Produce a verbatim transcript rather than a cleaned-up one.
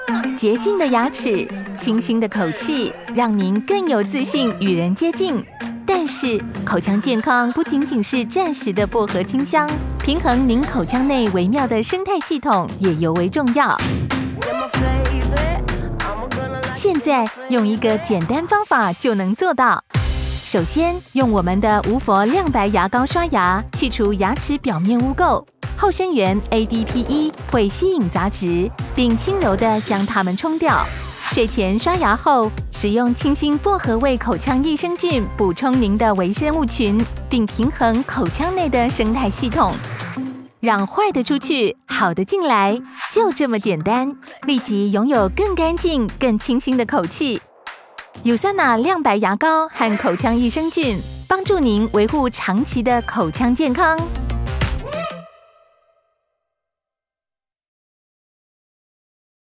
洁净的牙齿，清新的口气，让您更有自信与人接近。但是，口腔健康不仅仅是暂时的薄荷清香，平衡您口腔内微妙的生态系统也尤为重要。现在用一个简单方法就能做到。首先，用我们的无氟亮白牙膏刷牙，去除牙齿表面污垢。后生元 A D P E 会吸引杂质，并轻柔地将它们冲掉。睡前刷牙后，使用清新薄荷味口腔益生菌补充您的微生物群，并平衡口腔内的生态系统。让坏的出去，好的进来，就这么简单，立即拥有更干净、更清新的口气。U S A N A 亮白牙膏和口腔益生菌，帮助您维护长期的口腔健康。